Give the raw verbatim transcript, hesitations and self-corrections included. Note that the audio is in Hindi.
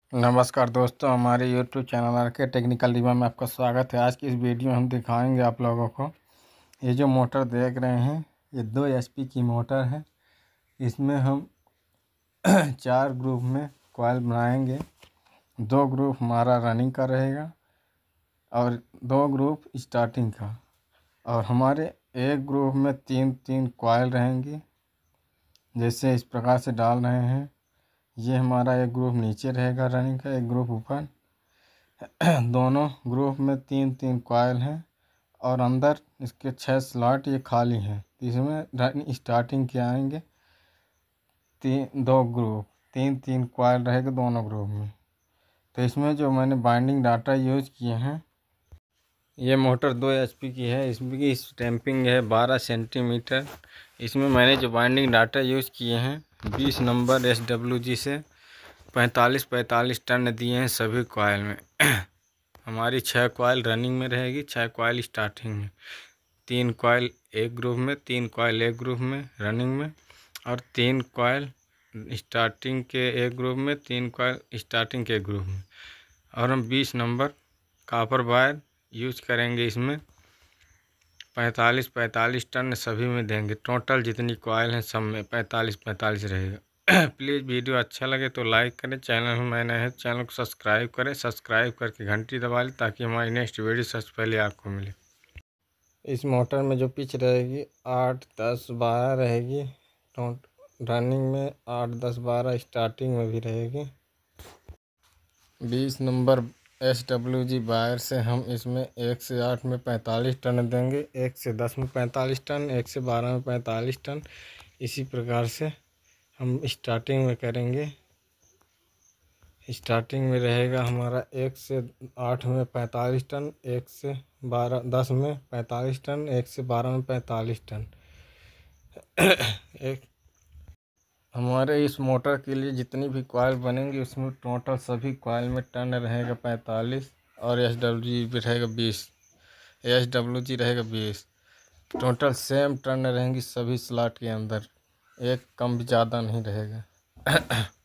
नमस्कार दोस्तों, हमारे YouTube channel R K technical Dibba में आपका स्वागत है। आज की इस वीडियो में हम दिखाएंगे आप लोगों को ये जो मोटर देख रहे हैं, ये दो एचपी की मोटर है। इसमें हम चार ग्रुप में कॉइल बनाएंगे। दो ग्रुप हमारा रनिंग का रहेगा और दो ग्रुप स्टार्टिंग का, और हमारे एक ग्रुप में तीन तीन कॉइल रहेंगी। जैसे इस प्रकार से डाल रहे हैं। ये हमारा एक ग्रुप नीचे रहेगा रनिंग का, एक ग्रुप ऊपर। दोनों ग्रुप में तीन तीन कॉइल हैं और अंदर इसके छः स्लॉट ये खाली हैं। इसमें रनिंग स्टार्टिंग के आएंगे तीन दो ग्रुप, तीन तीन कॉइल रहेगा दोनों ग्रुप में। तो इसमें जो मैंने बाइंडिंग डाटा यूज किए हैं, ये मोटर दो एचपी की है। इसमें की स्टैंपिंग है बारह सेंटीमीटर। इसमें मैंने जो बाइंडिंग डाटा यूज किए हैं बीस नंबर एस डब्ल्यू जी से पैंतालीस पैंतालीस टन दिए हैं सभी कॉइल में। हमारी छः कॉइल रनिंग में रहेगी, छः कॉइल स्टार्टिंग में। तीन कॉइल एक ग्रुप में, तीन कॉइल एक ग्रुप में रनिंग में, और तीन कॉइल स्टार्टिंग के एक ग्रुप में, तीन कॉइल स्टार्टिंग के ग्रुप में। और हम बीस नंबर कॉपर वायर यूज करेंगे। इसमें पैंतालीस पैंतालीस टन सभी में देंगे। टोटल जितनी कॉइल हैं सब में पैंतालीस पैंतालीस रहेगा। प्लीज़ वीडियो अच्छा लगे तो लाइक करें। चैनल में नए हैं, चैनल को सब्सक्राइब करें। सब्सक्राइब करके घंटी दबा लें ताकि हमारी नेक्स्ट वीडियो सबसे पहले आपको मिले। इस मोटर में जो पिच रहेगी आठ दस बारह रहेगी। रनिंग में आठ दस बारह स्टार्टिंग में भी रहेगी। बीस नंबर एस डब्ल्यू जी वायर से हम इसमें एक से आठ में पैंतालीस टन देंगे, एक से दस में पैंतालीस टन, एक से बारह में पैंतालीस टन। इसी प्रकार से हम स्टार्टिंग में करेंगे। स्टार्टिंग में रहेगा हमारा एक से आठ में पैंतालीस टन, एक से बारह दस में पैंतालीस टन, एक से बारह में पैंतालीस टन। एक हमारे इस मोटर के लिए जितनी भी कॉइल बनेंगी उसमें टोटल सभी कॉइल में टन रहेगा पैंतालीस, और एस डब्ल्यू जी भी रहेगा बीस। एस डब्ल्यू जी रहेगा बीस। टोटल सेम टन रहेंगी सभी स्लॉट के अंदर, एक कम भी ज़्यादा नहीं रहेगा।